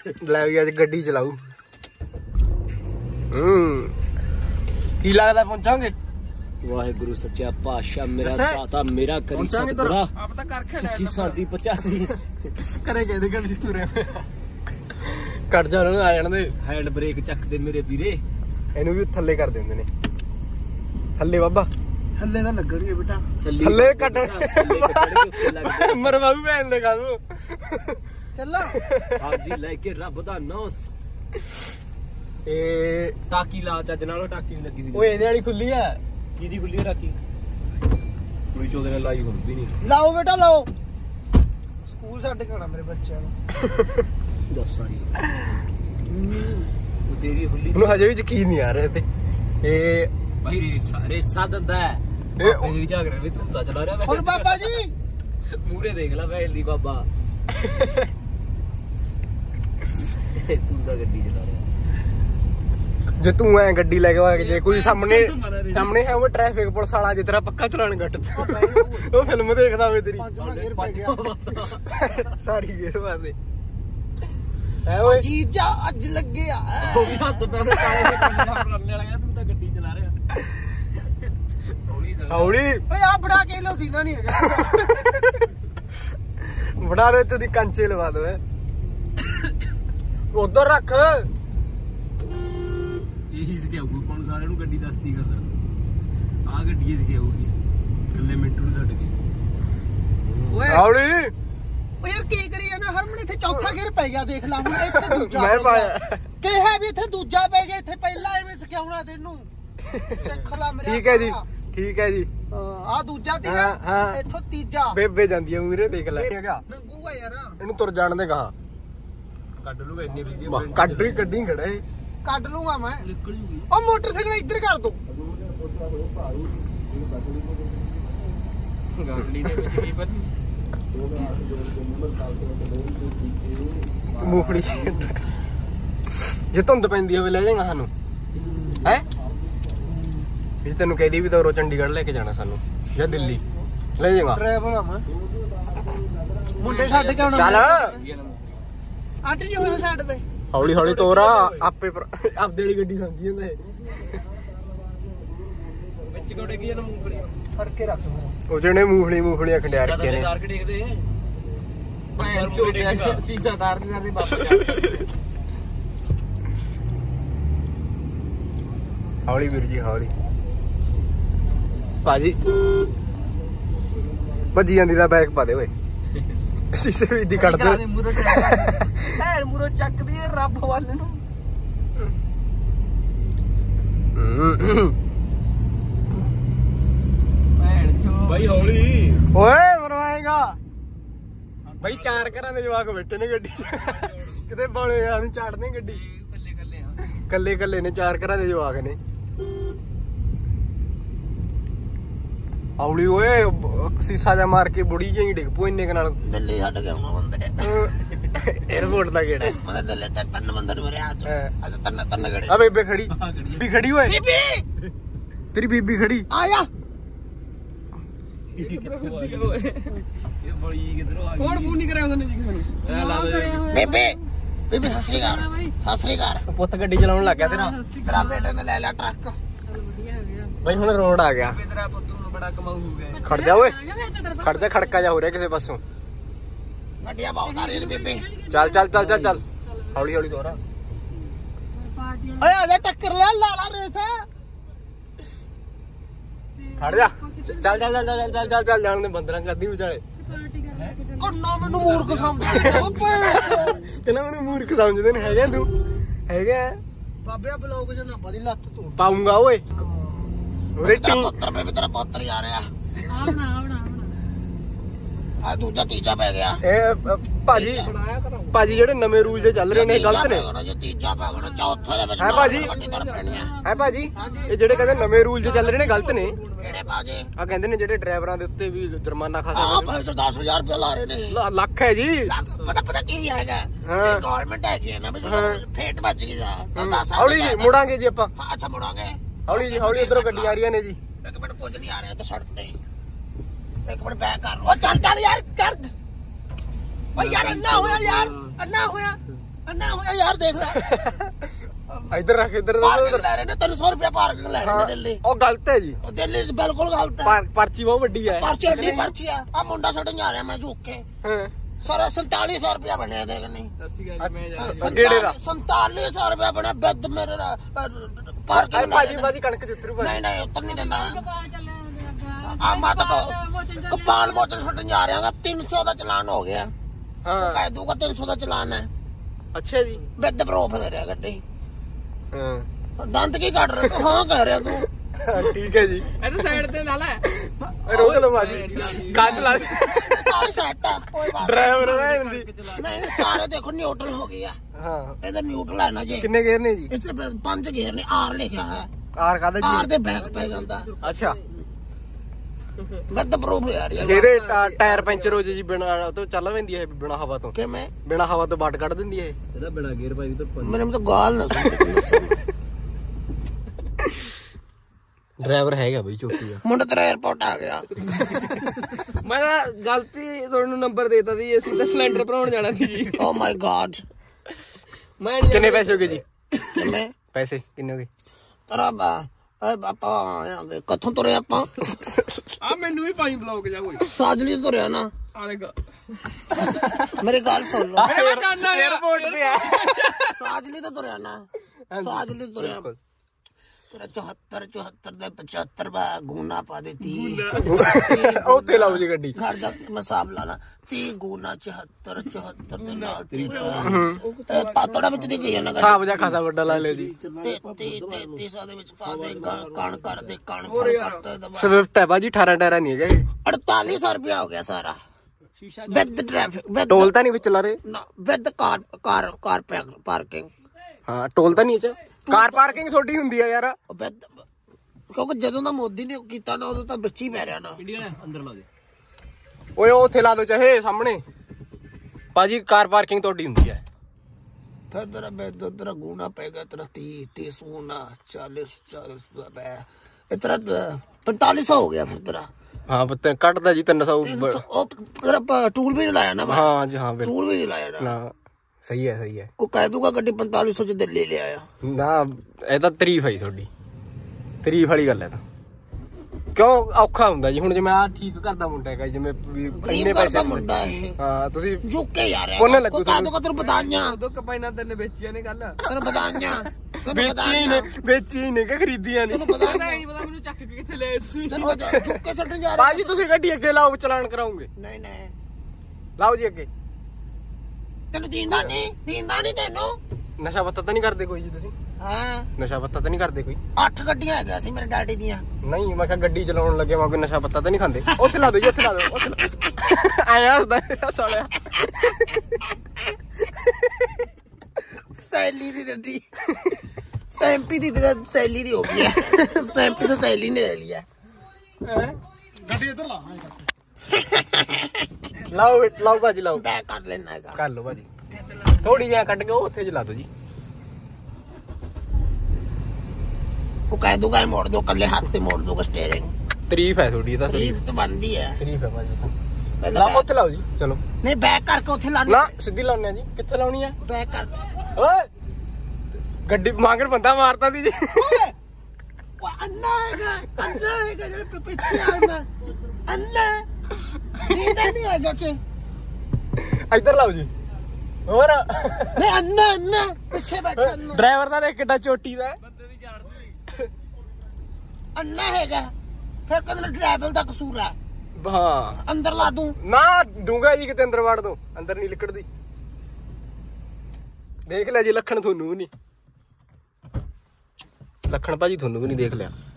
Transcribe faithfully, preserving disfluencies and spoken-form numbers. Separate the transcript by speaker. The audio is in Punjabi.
Speaker 1: ਲੈ ਵੀ ਅੱਜ ਗੱਡੀ ਚਲਾऊ ਹੂੰ ਕੀ ਲੱਗਦਾ ਪਹੁੰਚਾਂਗੇ
Speaker 2: ਵਾਹਿਗੁਰੂ ਸੱਚਾ ਪਾਤਸ਼ਾਹ ਮੇਰਾ ਦਾਤਾ ਮੇਰਾ ਕਰੀ ਸਤਿਗੁਰਾ ਆਪ ਤਾਂ ਕਰ ਖੜਾ ਕੀ ਸਾਦੀ ਪਚਾਦੀ
Speaker 1: ਕਰੇ ਕਹਿੰਦੇ ਗੱਲ ਤੂੰ ਰਹਿ ਕੱਟ ਜਾ ਉਹਨਾਂ ਨੂੰ ਆ ਜਾਣ ਦੇ
Speaker 2: ਹੈਂਡ ਬ੍ਰੇਕ ਚੱਕ ਦੇ ਮੇਰੇ ਵੀਰੇ
Speaker 1: ਇਹਨੂੰ ਵੀ ਥੱਲੇ ਕਰ ਦਿੰਦੇ ਨੇ ਥੱਲੇ ਬਾਬਾ
Speaker 3: ਥੱਲੇ ਤਾਂ ਲੱਗਣਗੇ ਬੇਟਾ
Speaker 1: ਥੱਲੇ ਕੱਟ ਮਰਵਾਉ ਭੈਣ ਦੇ ਕਾਹਨੂੰ
Speaker 3: ਚੱਲੋ
Speaker 2: ਹਾਂਜੀ ਲੈ ਕੇ ਰੱਬ ਦਾ ਨਾਮ
Speaker 1: ਇਹ
Speaker 2: ਟਾਕੀ ਲਾ ਚੱਜ ਨਾਲੋਂ ਟਾਕੀ ਨਹੀਂ ਲੱਗੀ
Speaker 1: ਓਏ ਇਹਦੇ ਵਾਲੀ ਖੁੱਲੀ ਆ
Speaker 2: ਕਿਹਦੀ ਖੁੱਲੀ ਟਾਕੀ ਕੋਈ ਚੋਦੇ ਨਾਲ ਲਾਈ ਹੁੰਦੀ ਨਹੀਂ
Speaker 3: ਲਾਓ ਬੇਟਾ ਲਾਓ ਸਕੂਲ ਛੱਡ ਕੇ ਆਉਣਾ ਮੇਰੇ ਬੱਚਿਆਂ ਨੂੰ
Speaker 2: ਦੱਸ ਸਾਰੀ ਉਹ ਤੇਰੀ ਖੁੱਲੀ
Speaker 1: ਉਹਨੂੰ ਹਜੇ ਵੀ ਯਕੀਨ ਨਹੀਂ ਆ ਰਿਹਾ ਤੇ ਇਹ
Speaker 2: ਭਾਈ ਰੇਸਾ ਰੇਸਾ ਦੰਦਾ ਇਹ ਵੀ ਝਾਗ ਰਿਹਾ ਵੀ ਤੂੰ ਤਾਂ ਚਲਾ ਰਿਹਾ
Speaker 3: ਹੋਰ ਬਾਬਾ ਜੀ
Speaker 2: ਮੂਰੇ ਦੇਖ ਲੈ ਭੈਣ ਦੀ ਬਾਬਾ ਤੂੰ ਤਾਂ ਗੱਡੀ ਚਲਾ ਰਿਹਾ
Speaker 1: ਜੇ ਤੂੰ ਐ ਗੱਡੀ ਲੈ ਕੇ ਆ ਜੇ ਕੋਈ ਸਾਹਮਣੇ ਸਾਹਮਣੇ ਹੈ ਉਹ ਟ੍ਰੈਫਿਕ ਪੁਲਿਸ ਵਾਲਾ ਜੇ ਤੇਰਾ ਪੱਕਾ ਚਲਾਨ ਘੱਟਦਾ ਉਹ ਫਿਲਮ ਦੇਖਦਾ ਹੋਵੇ ਤੇਰੀ ਸਾਰੀ ਗੇਰ ਵਾਦੇ ਐ ਓਏ
Speaker 3: ਜੀਜਾ ਅੱਜ ਲੱਗਿਆ
Speaker 2: ਉਹ ਵੀ ਹੱਥ ਪੈਰ ਕਾਲੇ ਦੇ ਕੰਮ ਕਰਨ ਵਾਲਾ ਤੂੰ ਤਾਂ ਗੱਡੀ ਚਲਾ ਰਿਹਾ ਹੌਲੀ
Speaker 1: ਹੌਲੀ
Speaker 3: ਓਏ ਆ ਬੜਾ ਕੇ ਲੋ ਦਿੰਦਾ ਨਹੀਂ ਹੈਗਾ
Speaker 1: ਬੜਾ ਰੇ ਤੇ ਦੀ ਕੰਚੇ ਲਵਾ ਦੋ ਉਧਰ ਰੱਖ
Speaker 2: ਇਹੀ ਸਿਖਾਊਗਾ ਕੋਣ ਸਾਰਿਆਂ ਨੂੰ ਗੱਡੀ ਦੱਸਦੀ ਕਰਦਾ ਆ ਗੱਡੀ ਸਿਖਾਊਗੀ ਕੱਲੇ ਮਿੰਟੂ ਨੂੰ ਛੱਡ ਕੇ
Speaker 3: ਓਏ
Speaker 1: ਹੌਲੀ
Speaker 3: ਓ ਯਾਰ ਕੀ ਕਰੀ ਜਾਂਦਾ ਹਰਮਨ ਇੱਥੇ ਚੌਥਾ ਗੇਰ ਪੈ ਗਿਆ ਦੇਖ ਲੈ ਹੁਣ ਇੱਥੇ ਦੂਜਾ
Speaker 1: ਮੈਂ ਪਾਇਆ
Speaker 3: ਕਿਹਾ ਵੀ ਇੱਥੇ ਦੂਜਾ ਪੈ ਗਿਆ ਇੱਥੇ ਪਹਿਲਾਂ ਐਵੇਂ ਸਿਖਾਉਣਾ ਤੈਨੂੰ ਸਿੱਖ ਲੈ ਮੇਰੇ
Speaker 1: ਠੀਕ ਹੈ ਜੀ ਠੀਕ ਹੈ ਜੀ
Speaker 3: ਆ ਦੂਜਾ ਤੀਜਾ ਇੱਥੋਂ ਤੀਜਾ
Speaker 1: ਬੇਬੇ ਜਾਂਦੀ ਆ ਮੂਰੇ ਦੇਖ ਲੈ ਹੈਗਾ
Speaker 3: ਨੰਗੂਗਾ ਯਾਰ
Speaker 1: ਇਹਨੂੰ ਤੁਰ ਜਾਣ ਦੇ ਕਹਾ
Speaker 2: ਕੱਢ ਲੂਗਾ ਇੰਨੇ ਵੀ
Speaker 1: ਕੱਢ ਹੀ ਕੱਢੀ ਖੜਾ ਏ
Speaker 3: ਕੱਢ ਲੂੰਗਾ ਮੈਂ ਉਹ ਮੋਟਰਸਾਈਕਲ ਇੱਧਰ ਕਰ ਦੋ
Speaker 2: ਗੱਡੀ ਦੇ ਵਿੱਚ ਕੀ ਬਣ
Speaker 1: ਮੂਫੜੀ ਜੇ ਧੁੰਦ ਪੈਂਦੀ ਹੋਵੇ ਲੈ ਜਾਏਗਾ ਸਾਨੂੰ ਹੈ ਵੀ ਤੈਨੂੰ ਕਹਿਦੀ ਵੀ ਤੋਰੋ ਚੰਡੀਗੜ੍ਹ ਲੈ ਕੇ ਜਾਣਾ ਸਾਨੂੰ ਜਾਂ ਦਿੱਲੀ ਲੈ ਜਾਏਗਾ
Speaker 3: ਡਰਾਈਵਰ ਆ ਮੈਂ ਮੁੰਡੇ ਛੱਡ ਕੇ ਆਉਣਾ
Speaker 1: ਚੱਲ
Speaker 3: ਆਂਟੀ ਜੀ ਹੋਇਆ ਛੱਡ ਦੇ
Speaker 1: ਹੌਲੀ ਹੌਲੀ ਤੋਰਾ ਆਪੇ ਆਪਦੇ ਵਾਲੀ ਗੱਡੀ ਸਮਝੀ ਜਾਂਦਾ ਇਹ
Speaker 2: ਵਿੱਚ ਕੋੜੇ ਕੀ ਨਾ ਮੂੰਗਫਲੀ
Speaker 3: ਫੜ ਕੇ ਰੱਖ
Speaker 1: ਉਹ ਜਿਹੜੇ ਮੂੰਗਫਲੀ ਮੂੰਗਫਲੀਆਂ ਖੰਡਿਆ ਰੱਖੇ ਨੇ
Speaker 2: ਤਾਰ ਕੇ ਦੇਖਦੇ ਮੈਂ ਚੋੜਿਆ ਸੀਸਾ ਤਾਰ ਦੇ ਕਰਦੇ ਬਾਪੂ
Speaker 1: ਹੌਲੀ ਵੀਰ ਜੀ ਹੌਲੀ ਭਾਜੀ ਭੱਜੀ ਜਾਂਦੀ ਦਾ ਬੈਗ ਪਾ ਦੇ ਓਏ ਸੀਸੇ ਵੀ ਦੀ ਕੱਢ ਦੇ
Speaker 3: ਮੂਰੋ ਐ ਮੂਰੋ ਚੱਕਦੀ ਏ ਰੱਬ ਵੱਲ ਨੂੰ ਭੈਣ ਚੋ
Speaker 2: ਬਾਈ ਹੌਲੀ
Speaker 1: ਓਏ ਮਰਵਾਏਗਾ ਬਾਈ ਚਾਰ ਘਰਾਂ ਦੇ ਜਵਾਕ ਬੈਠੇ ਨੇ ਗੱਡੀ ਕਿਤੇ ਬਾਲੇ ਆ ਨੂੰ ਚਾੜਨੇ ਗੱਡੀ
Speaker 2: ਕੱਲੇ ਕੱਲੇ ਆ
Speaker 1: ਕੱਲੇ ਕੱਲੇ ਨੇ ਚਾਰ ਘਰਾਂ ਦੇ ਜਵਾਕ ਨੇ ਹੌਲੀ ਓਏ ਸੀਸਾ ਜਾ ਮਾਰ ਕੇ ਬੁੜੀ ਜਿਹੀ ਡਿੱਗ ਪੋ ਇੰਨੇ ਨਾਲ
Speaker 3: ਦਿੱਲੀ ਛੱਡ ਕੇ ਆਉਣਾ ਬੰਦੇ
Speaker 1: 에어ਪੋਰਟ ਦਾ ਗੇੜਾ
Speaker 3: ਮੈਂ ਦਿੱਲੀ ਤੇ ਤਿੰਨ ਬੰਦੇ ਮੇਰੇ ਹੱਥ ਅੱਜ ਤਿੰਨ ਤਿੰਨ ਗੜੇ
Speaker 1: ਆ ਬੇਬੇ ਖੜੀ ਬੀਬੀ ਖੜੀ ਓਏ
Speaker 3: ਬੀਬੀ
Speaker 1: ਤੇਰੀ ਬੀਬੀ ਖੜੀ
Speaker 3: ਆਇਆ
Speaker 2: ਕਿੱਥੋਂ ਆ ਗਈ ਓਏ ਇਹ ਬੜੀ ਕਿਧਰੋਂ ਆ ਗਈ
Speaker 3: ਕੌਣ ਫੋਨ ਨਹੀਂ ਕਰਿਆ ਉਹਨੇ ਜੀ ਕਿਸੇ
Speaker 2: ਐ ਲਾ ਦੇ
Speaker 3: ਬੀਬੀ ਬੀਬੀ ਸਤਿ ਸ੍ਰੀ ਅਕਾਲ ਸਤਿ ਸ੍ਰੀ ਅਕਾਲ
Speaker 1: ਪੁੱਤ ਗੱਡੀ ਚਲਾਉਣ ਲੱਗ ਗਿਆ ਤੇਰਾ
Speaker 3: ਤੇਰਾ ਬੇਟੇ ਨੇ ਲੈ ਲਿਆ ਟਰੱਕ
Speaker 1: ਬਾਈ ਹੁਣ ਰੋਡ ਆ ਗਿਆ
Speaker 2: ਤੇਰਾ ਪੁੱਤ ਨੂੰ ਬੜਾ ਕਮਾਊ ਹੋ ਗਿਆ
Speaker 1: ਖੜ ਜਾ ਓਏ ਖੜ ਜਾ ਖੜਕਾ ਜਾ ਹੋ ਰਿਹਾ ਕਿਸੇ ਪਾਸੋਂ
Speaker 3: ਗੱਡੀਆਂ ਬਹੁਤ ਆ ਰਹੀਆਂ ਨੇ ਬੀਬੀ
Speaker 1: ਚੱਲ ਚੱਲ ਚੱਲ ਚੱਲ ਚੱਲ ਹੌਲੀ ਹੌਲੀ ਤੋਰਾ
Speaker 3: ਓਏ ਆ ਜਾ ਟੱਕਰ ਲਿਆ ਲਾਲਾ ਰੇਸ
Speaker 1: ਖੜ ਜਾ ਚੱਲ ਚੱਲ ਚੱਲ ਚੱਲ ਚੱਲ ਚੱਲ ਚੱਲ ਜਾਣ ਦੇ ਬੰਦਰਾਂ ਕਰਦੀ ਵਿਚਾਲੇ
Speaker 3: ਕੰਨਾ ਮੈਨੂੰ ਮੂਰਖ ਸਮਝਦੇ ਓ ਭੈਣ
Speaker 1: ਕਿਹਨਾਂ ਮੈਨੂੰ ਮੂਰਖ ਸਮਝਦੇ ਨੇ ਹੈਗਾ ਤੂੰ ਹੈਗਾ
Speaker 3: ਬਾਬਿਆ ਬਲੌਗ ਚ ਨਾ ਬੜੀ ਲੱਤ ਤੂੰ
Speaker 1: ਪਾਉਂਗਾ ਓਏ
Speaker 3: ਤੇਰਾ ਪੁੱਤਰ ਬੇਬੀ ਤੇਰਾ ਪੁੱਤਰ ਹੀ ਆ ਰਿਹਾ
Speaker 4: ਆਉਣਾ ਆਉਣਾ
Speaker 3: ਆ ਦੂਜਾ ਤੀਜਾ ਪੈ ਗਿਆ
Speaker 1: ਇਹ ਭਾਜੀ ਭਾਜੀ ਜਿਹੜੇ ਨਵੇਂ ਰੂਲ ਜੇ ਚੱਲ ਰਹੇ ਨੇ ਗਲਤ ਨੇ
Speaker 3: ਜੇ ਤੀਜਾ ਪੈ ਗਿਆ ਚੌਥਾ ਦੇ ਵਿੱਚ
Speaker 1: ਹੈ ਭਾਜੀ ਹੈ ਭਾਜੀ ਇਹ ਜਿਹੜੇ ਕਹਿੰਦੇ ਨਵੇਂ ਰੂਲ ਜੇ ਚੱਲ ਰਹੇ ਨੇ ਗਲਤ ਨੇ
Speaker 3: ਕਿਹੜੇ ਭਾਜੀ
Speaker 1: ਆ ਕਹਿੰਦੇ ਨੇ ਜਿਹੜੇ ਡਰਾਈਵਰਾਂ ਦੇ ਉੱਤੇ ਵੀ ਜੁਰਮਾਨਾ ਖਾ
Speaker 3: ਆ ਭਾਈ ਤਾਂ ਦਸ ਹਜ਼ਾਰ ਰੁਪਏ ਲਾ ਰਹੇ ਨੇ
Speaker 1: ਲੱਖ ਹੈ ਜੀ
Speaker 3: ਪਤਾ ਪਤਾ ਕੀ ਹੈਗਾ ਇਹ ਗਵਰਨਮੈਂਟ ਹੈਗੀ ਹੈ ਨਾ ਵੀ ਫੇਟ ਵੱਜ ਗਈ ਦਾ
Speaker 1: ਹੌਲੀ ਜੀ ਮੁੜਾਂਗੇ ਜੀ ਆਪਾਂ
Speaker 3: ਅੱਛਾ ਮੁੜਾਂਗੇ
Speaker 1: ਹੌਲੀ ਜੀ ਹੌਲੀ ਉਧਰੋਂ ਗੱਡੀ ਆ ਰਹੀਆਂ ਨੇ ਜੀ
Speaker 3: ਇੱਕ ਮਿੰਟ ਕੁਝ ਨਹੀਂ ਆ ਰਿਹਾ ਤੇ ਸੜਕ ਤੇ ਇੱਕ ਮਿੰਟ ਬੈਕ ਕਰ ਓ ਚੱਲ ਚੱਲ ਯਾਰ ਕਰ ਓ ਯਾਰ ਅੰਨਾ ਹੋਇਆ ਯਾਰ ਅੰਨਾ ਹੋਇਆ ਅੰਨਾ ਹੋਇਆ ਯਾਰ ਦੇਖ ਲੈ
Speaker 1: ਇੱਧਰ ਰੱਖ ਇੱਧਰ
Speaker 3: ਪਾਰਕਿੰਗ ਲੈ ਰਹੇ ਨੇ ਤਿੰਨ ਸੌ ਰੁਪਏ ਪਾਰਕਿੰਗ ਲੈ ਰਹੇ ਨੇ ਦਿੱਲੀ
Speaker 1: ਉਹ ਗਲਤ ਹੈ ਜੀ
Speaker 3: ਉਹ ਦਿੱਲੀ ਚ ਬਿਲਕੁਲ ਗਲਤ ਹੈ
Speaker 1: ਪਰ- ਪਰਚੀ ਬਹੁਤ ਵੱਡੀ ਹੈ
Speaker 3: ਪਰਚੀ ਅੱਡੀ ਪਰਚੀ ਆ ਆ ਮੁੰਡਾ ਛੱਡਣ ਜਾ ਰਿਹਾ ਮੈਂ ਝੁੱਕ ਕੇ
Speaker 1: ਹਾਂ
Speaker 3: ਸਾਰਾ ਸੈਂਤਾਲੀ ਸੌ ਰੁਪਏ ਬਣਿਆ ਦੇਖ ਨਹੀਂ
Speaker 1: ਗੇੜੇ ਦਾ
Speaker 3: ਸੈਂਤਾਲੀ ਸੌ ਰੁਪਏ ਬਣਿਆ ਬਿੱਦ ਮੇਰੇ
Speaker 1: ਅਰੇ
Speaker 3: ਪਾਰਕਿੰਗ
Speaker 1: ਭਾਜੀ ਭਾਜੀ ਕਣਕ ਚ ਉਤਰੂ ਭਾਜੀ
Speaker 3: ਨਹੀਂ ਨਹੀਂ ਉੱਤਰ ਨਹੀਂ ਦਿੰਦਾ ਆ ਮੈਂ ਤਾਂ ਕਪਾਲ ਮੋਚਨ ਛੱਡਣ ਜਾ ਰਿਹਾ ਤਿੰਨ ਸੌ ਦਾ ਚਲਾਨ ਹੋ ਗਿਆ
Speaker 1: ਹਾਂ
Speaker 3: ਕਹਿ ਦੂਗਾ ਤਿੰਨ ਸੌ ਦਾ ਚਲਾਨ ਹੈ
Speaker 1: ਅੱਛਾ ਜੀ
Speaker 3: ਬਿੱਦ ਪ੍ਰੂਫ ਦੇ ਰਿਹਾ ਗੱਡੀ
Speaker 1: ਹਾਂ
Speaker 3: ਦੰਦ ਕੀ ਕੱਢ ਰਿਹਾ ਤੂੰ ਹਾਂ ਕਹਿ ਰਿਹਾ ਤੂੰ
Speaker 1: ਠੀਕ ਹੈ ਜੀ
Speaker 4: ਇਹ ਤਾਂ ਸਾਈਡ ਤੇ ਲਾ ਲੈ
Speaker 1: ਰੋਕ ਲਓ ਭਾਜੀ ਕੱਚ ਲਾ
Speaker 3: ਸਾਰੀ ਸੈੱਟ ਆ ਕੋਈ ਬਾਤ
Speaker 1: ਡਰਾਈਵਰ ਹੈ ਦੀ
Speaker 3: ਨਹੀਂ ਨਹੀਂ ਸਾਰੇ ਦੇਖੋ ਨਿਊਟਰਲ ਹੋ ਗਏ ਆ
Speaker 1: ਹਾਂ
Speaker 3: ਇਹਦਾ ਨਿਊਟਰਲ ਹੈ ਨਾ ਜੀ
Speaker 1: ਕਿੰਨੇ ਗੇਅਰ ਨੇ ਜੀ
Speaker 3: ਇਸ ਤੇ ਪੰਜ ਗੇਅਰ ਨੇ ਆਰ ਲਿਖਿਆ ਹੈ
Speaker 1: ਆਰ ਕਾਦਾ
Speaker 3: ਆਰ
Speaker 1: ਜੀ
Speaker 3: ਦੇ ਬੈਕ ਪੈ ਜਾਂਦਾ
Speaker 1: ਅੱਛਾ
Speaker 3: ਵਿਦ ਪ੍ਰੂਫ ਯਾਰ ਯਾਰ
Speaker 1: ਜਿਹਦੇ ਟਾ- ਟਾਇਰ ਪੈਂਚਰ ਹੋ ਜੇ ਜੀ ਬਿਨਾ ਉਹ ਤੋਂ ਚੱਲ ਪੈਂਦੀ ਹੈ ਬਿਨਾ ਹਵਾ ਤੋਂ
Speaker 3: ਕਿਵੇਂ
Speaker 1: ਬਿਨਾ ਹਵਾ ਤੋਂ ਬਾਟ ਕੱਢ ਦਿੰਦੀ ਹੈ ਇਹ।
Speaker 2: ਇਹਦਾ ਬੜਾ ਗੇਅਰ ਭਾਈ ਤਾਂ
Speaker 3: ਮੈਨੂੰ ਤਾਂ ਗਾਲ ਨਾ ਸੁਣ ਕੇ ਦੱਸੋ
Speaker 1: ਡਰਾਈਵਰ ਹੈਗਾ ਬਈ ਚੌਕੀ ਦਾ
Speaker 3: ਮੁੰਡਾ ਤੇਰਾ 에어ਪੋਰਟ ਆ ਗਿਆ
Speaker 4: ਮੈਂ ਤਾਂ ਗਲਤੀ ਤੁਹਾਨੂੰ ਨੰਬਰ ਦੇਤਾ ਸੀ ਅਸੀਂ ਤਾਂ ਸਿਲੰਡਰ ਭਰਾਉਣ ਜਾਣਾ ਸੀ ਜੀ
Speaker 3: ਓ ਮਾਈ ਗॉड
Speaker 4: ਮੈਂ ਨਹੀਂ
Speaker 1: ਕਿੰਨੇ ਪੈਸੇ ਹੋ ਗਏ ਜੀ
Speaker 3: ਕਿਵੇਂ
Speaker 1: ਪੈਸੇ ਕਿੰਨੇ ਹੋ ਗਏ
Speaker 3: ਤੇਰਾ ਬਾ ਏ ਬਾਪਾ ਆਏ ਕਿੱਥੋਂ ਤੁਰੇ ਆਪਾਂ
Speaker 4: ਆ ਮੈਨੂੰ ਵੀ ਪਾਈ ਬਲੌਕ ਜਾ ਕੋਈ
Speaker 3: ਸਾਜਲੀ ਤੋਂ ਤੁਰਿਆ ਨਾ
Speaker 4: ਆ ਦੇਖ
Speaker 3: ਮੇਰੀ ਗੱਲ ਸੁਣ ਲਓ
Speaker 4: ਮੇਰੇ ਜਾਨਾ
Speaker 1: 에어ਪੋਰਟ ਤੇ ਆ
Speaker 3: ਸਾਜਲੀ ਤੋਂ ਤੁਰਿਆ ਨਾ ਸਾਜਲੀ ਤੋਂ ਤੁਰਿਆ ਤੇਰਾ ਚੌਹੱਤਰ ਚੌਹੱਤਰ ਦੇ ਪਚੱਤਰ ਬਾ ਗੁਣਾ ਪਾ ਦੇ ਤੀਹ
Speaker 1: ਉੱਥੇ ਲਾਓ ਜੀ ਗੱਡੀ
Speaker 3: ਘਰ ਜਾ ਕੇ ਮੈਂ ਹਿਸਾਬ ਲਾ ਲਾ ਤੀਹ ਗੁਣਾ ਚੌਹੱਤਰ ਚੌਹੱਤਰ ਦੇ ਨਾਲ ਤੀਹ ਪਾਤੜਾ ਵਿੱਚ ਦੀ ਗਈ ਨਾ
Speaker 1: ਸਾਬ ਜਾ ਖਾਸਾ ਵੱਡਾ ਲਾ ਲਿਆ ਜੀ
Speaker 3: ਤੇ ਤੀਹ ਤੇਤੀ ਸੌ ਦੇ ਵਿੱਚ ਪਾ ਦੇ ਕਣ ਕਣ ਕਰ ਦੇ ਕਣ ਫੜ ਕਰਤੇ ਦਬਾ
Speaker 1: ਸਵਿਫਟ ਹੈ ਬਾਜੀ ਅਠਾਰਾਂ ਟਾਇਰਾਂ ਨਹੀਂ ਹੈਗਾ ਇਹ
Speaker 3: ਅੜਤਾਲੀ ਸੌ ਰੁਪਇਆ ਹੋ ਗਿਆ ਸਾਰਾ ਵਿਦ ਟ੍ਰੈਫਿਕ ਵਿਦ
Speaker 1: ਟੋਲ ਤਾਂ ਨਹੀਂ ਵਿੱਚ ਲਾ ਰਹੇ
Speaker 3: ਨਾ with car car car parking
Speaker 1: ਹਾਂ ਟੋਲ ਤਾਂ ਨਹੀਂ ਇਹ ਚ ਕਾਰ ਪਾਰਕਿੰਗ ਛੋਟੀ ਹੁੰਦੀ ਆ ਯਾਰ
Speaker 3: ਵਿਦ ਕਿਉਂਕਿ ਜਦੋਂ ਦਾ ਮੋਦੀ ਨੇ ਕੀਤਾ ਨਾ ਉਦੋਂ ਤਾਂ ਵਿੱਚ ਹੀ ਪੈ ਰਿਹਾ ਨਾ
Speaker 2: ਅੰਦਰ ਲਾ ਦੇ
Speaker 1: ਓਏ ਉਹ ਉੱਥੇ ਲਾ ਦੋ ਚਾਹੇ ਸਾਹਮਣੇ ਬਾਜੀ ਕਾਰ ਪਾਰਕਿੰਗ ਤੁਹਾਡੀ ਹੁੰਦੀ ਹੈ
Speaker 3: ਫਿਰ ਤੇਰਾ ਵਿਦ ਤੇਰਾ ਗੁਣਾ ਪੈ ਗਿਆ ਤੇਰਾ ਤੀਹ ਤੀਸ ਗੁਣਾ ਚਾਲੀਸ ਚਾਲੀਸ ਪੈ ਇਹ ਤੇਰਾ ਪੈਂਤਾਲੀ ਸੌ ਹੋ ਗਿਆ ਫਿਰ ਤੇਰਾ
Speaker 1: ਹਾਂ ਪਤਾ ਕੱਟਦਾ ਜੀ ਤਿੰਨ ਸੌ
Speaker 3: ਉਹ ਤੇਰਾ ਟੂਲ ਵੀ ਨਹੀਂ ਲਾਇਆ ਨਾ
Speaker 1: ਹਾਂ ਜੀ ਹਾਂ ਬਿਲਕੁਲ
Speaker 3: ਟੂਲ ਵੀ ਨਹੀਂ ਲਾਇਆ ਨਾ
Speaker 1: ਨਾ ਸਹੀ ਹੈ ਸਹੀ ਹੈ
Speaker 3: ਕੋ ਕਹਿ ਦੂਗਾ ਗੱਡੀ ਪੈਂਤਾਲੀ ਸੌ ਚ ਦਿੱਲੀ ਲੈ ਆਇਆ
Speaker 1: ਨਾ ਇਹ ਤਾਂ ਤਾਰੀਫ ਹੈ ਜੀ ਤੁਹਾਡੀ ਤਾਰੀਫ ਵਾਲੀ ਗੱਲ ਹੈ ਤਾਂ ਕਿਉਂ ਔਖਾ ਹੁੰਦਾ ਜੀ ਹੁਣ ਜਿਵੇਂ ਆ ਠੀਕ ਕਰਦਾ ਮੁੰਡਾ ਹੈਗਾ ਜਿਵੇਂ ਵੀ ਇੰਨੇ ਪੈਸੇ
Speaker 3: ਮੁੰਡਾ ਇਹ
Speaker 1: ਹਾਂ ਤੁਸੀਂ
Speaker 3: ਝੁੱਕੇ ਯਾਰ
Speaker 1: ਉਹਨੇ ਲੱਗੂ
Speaker 3: ਕੋ ਕਹਿ ਦੂਗਾ ਤੈਨੂੰ ਬਤਾਈਆਂ
Speaker 4: ਦੋ ਕਪਾਈਨਾਂ ਤੈਨੇ ਵੇਚੀਆਂ ਨੇ ਕੱਲ
Speaker 3: ਤੈਨੂੰ ਬਤਾਈਆਂ ਤੈਨੂੰ
Speaker 1: ਵੇਚੀ
Speaker 3: ਬਤਾਈਆਂ
Speaker 1: ਨੇ ਵੇਚੀ ਨੇ ਕਿ ਖਰੀਦੀਆਂ ਨੇ
Speaker 3: ਤੈਨੂੰ
Speaker 4: ਪਤਾ
Speaker 3: ਬਤਾਈਆਂ
Speaker 4: ਨਹੀਂ ਪਤਾ ਮੈਨੂੰ ਚੱਕ ਕੇ ਕਿੱਥੇ ਲੈ ਤੁਸੀਂ
Speaker 3: ਤੈਨੂੰ ਝੁੱਕੇ ਛੱਡਣ ਜਾ ਰਿਹਾ
Speaker 1: ਬਾਜੀ ਤੁਸੀਂ ਗੱਡੀ ਅੱਗੇ ਲਾਓ ਚਲਾਨ ਕਰਾਉਂਗੇ
Speaker 3: ਨਹੀਂ ਨਹੀਂ
Speaker 1: ਲਾਓ ਜੀ ਅੱਗੇ
Speaker 3: ਤੈਨੂੰ ਦੀਂਦਾ ਨਹੀਂ ਦੀਂਦਾ ਨਹੀਂ ਤੈਨੂੰ
Speaker 1: ਨਸ਼ਾ ਪੱਤਾ ਤਾਂ ਨਹੀਂ ਕਰਦੇ ਕੋਈ ਜੀ ਤੁਸੀਂ
Speaker 3: ਹਾਂ
Speaker 1: ਨਸ਼ਾ ਪੱਤਾ ਤਾਂ ਨਹੀਂ ਕਰਦੇ ਕੋਈ
Speaker 3: ਅੱਠ ਗੱਡੀਆਂ ਹੈਗੀਆਂ ਸੀ ਮੇਰੇ ਡੈਡੀ ਦੀਆਂ
Speaker 1: ਨਹੀਂ ਮੈਂ ਕਿਹਾ ਗੱਡੀ ਚਲਾਉਣ ਲੱਗੇ ਮੈਂ ਕੋਈ ਨਸ਼ਾ ਪੱਤਾ ਤਾਂ ਨਹੀਂ ਖਾਂਦੇ ਉੱਥੇ ਲਾ ਦਿਓ ਜੀ ਉੱਥੇ ਲਾ ਦਿਓ ਉੱਥੇ ਆਇਆ ਹੁੰਦਾ ਮੇਰਾ ਸਾਲਿਆ
Speaker 3: ਸੈਲੀ ਦੀ ਗੱਡੀ ਸੈਂਪੀ ਦੀ ਤਾਂ ਸੈਲੀ ਦੀ ਹੋ ਗਈ ਹੈ ਸੈਂਪੀ ਤਾਂ ਸੈਲੀ ਨੇ ਲੈ ਲਿਆ
Speaker 2: ਗੱਡੀ ਇੱਧਰ ਲਾ
Speaker 1: ਲਾਓ ਲਾਓ ਭਾਜੀ ਲਾਓ
Speaker 3: ਬੈਕ ਕਰ ਲੈਣਾ ਹੈਗਾ
Speaker 1: ਕਰ ਲਓ ਭਾਜੀ ਥੋੜੀ ਜਿਹੀ ਕੱਢ ਕੇ ਉੱਥੇ ਚਲਾ ਦਿਓ ਜੀ
Speaker 3: ਉਹ ਕਹਿ ਦੂਗਾ ਮੋੜ ਦੋ ਕੱਲੇ ਹੱਥ ਤੇ ਮੋੜ ਦੂਗਾ ਸਟੀਅਰਿੰਗ
Speaker 1: ਤਾਰੀਫ ਹੈ ਤੁਹਾਡੀ ਇਹ ਤਾਂ
Speaker 3: ਤਾਰੀਫ ਤਾਂ ਬਣਦੀ ਹੈ
Speaker 1: ਤਾਰੀਫ ਹੈ ਭਾਜੀ
Speaker 3: ਪਹਿਲਾਂ
Speaker 1: ਲਾਓ
Speaker 3: back-
Speaker 1: ਉੱਥੇ ਲਾਓ ਜੀ ਚਲੋ
Speaker 3: ਨਹੀਂ ਬੈਕ ਕਰਕੇ ਉੱਥੇ ਲਾਣੀ
Speaker 1: ਨਾ ਸਿੱਧੀ ਲਾਉਣੀ ਆ ਜੀ ਕਿੱਥੇ ਲਾਉਣੀ ਆ
Speaker 3: ਬੈਕ ਕਰ
Speaker 1: ਓਏ ਗੱਡੀ ਮਾਂਗਰ ਬੰਦਾ ਮਾਰਤਾ ਦੀ ਜੀ
Speaker 3: ਓਏ ਉਹ ਅੰਨਾ ਹੈਗਾ ਅੰਨਾ ਹੈਗਾ ਜਿਹੜੇ ਪਿ- ਪਿੱਛੇ ਆਉਂਦਾ ਅੰਨਾ ਨਹੀਂ ਨਹੀਂ ਹੈਗਾ ਕਿ
Speaker 1: ਇੱਧਰ ਲਾਓ ਜੀ ਹੋਰ
Speaker 3: ਨਹੀਂ ਅੰਨਾ ਅੰਨਾ ਪਿੱਛੇ ਬੈਠਾ ਅੰਨਾ
Speaker 1: ਡਰਾਈਵਰ ਦਾ ਦੇਖ ਕਿੱਡਾ ਚੋਟੀ ਦਾ
Speaker 3: ਅੰਨਾ ਹੈਗਾ ਫਿਰ ਕਹਿੰਦੇ ਡਰਾਈਵਰ ਦਾ ਕਸੂਰ ਹੈ
Speaker 1: ਹਾਂ
Speaker 3: ਅੰਦਰ ਲਾ ਦੂੰ
Speaker 1: ਨਾ ਡੂੰਗਾ ਜੀ ਕਿਤੇ ਅੰਦਰ ਵੜ ਦੋ ਅੰਦਰ ਨਹੀਂ ਲਿਕੜਦੀ ਦੇਖ ਲਿਆ ਜੀ ਲੱਖਣ ਤੁਹਾਨੂੰ ਵੀ ਨਹੀਂ ਲੱਖਣ ਭਾਜੀ ਤੁਹਾਨੂੰ ਵੀ ਨਹੀਂ ਦੇਖ ਲਿਆ